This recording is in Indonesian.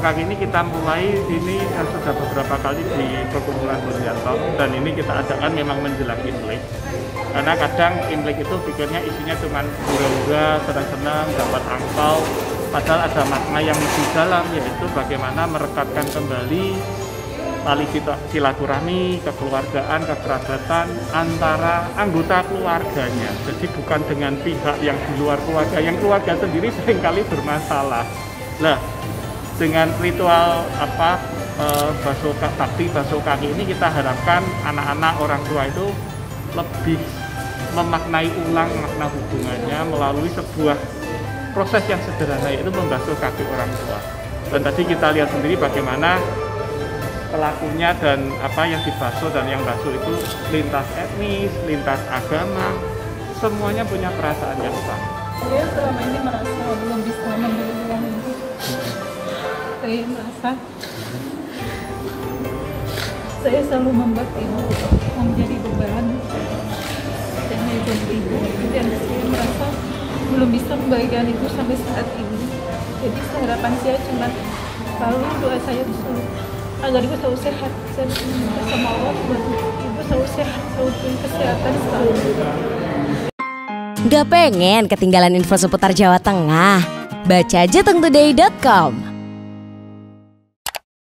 kaki ini kita mulai ini sudah beberapa kali di perkumpulan Bonjanto, dan ini kita adakan memang menjelang Imlek. Karena kadang Imlek itu pikirnya isinya cuma hura-hura, senang-senang, dapat angpau, padahal ada makna yang lebih dalam, yaitu bagaimana merekatkan kembali tali silaturahmi, kekeluargaan, kekerabatan antara anggota keluarganya. Jadi bukan dengan pihak yang di luar keluarga, yang keluarga sendiri seringkali bermasalah. Nah, dengan ritual bakti basuh kaki ini kita harapkan anak-anak orang tua itu lebih memaknai ulang makna hubungannya melalui sebuah proses yang sederhana, yaitu membasuh kaki orang tua. Dan tadi kita lihat sendiri bagaimana pelakunya dan apa yang dibasuh dan yang basuh itu lintas etnis, lintas agama, semuanya punya perasaan yang sama. Saya selama ini merasa belum bisa memberi uang ini. Saya merasa saya selalu membuat ibu menjadi beban dan ibu, dan saya merasa belum bisa membagikan itu sampai saat ini. Jadi harapan saya cuma selalu doa saya selalu agar ibu selalu sehat. Saya minta sama Allah buat ibu selalu sehat, selalu kesehatan selalu. Gak pengen ketinggalan info seputar Jawa Tengah? Baca aja tengtoday.com.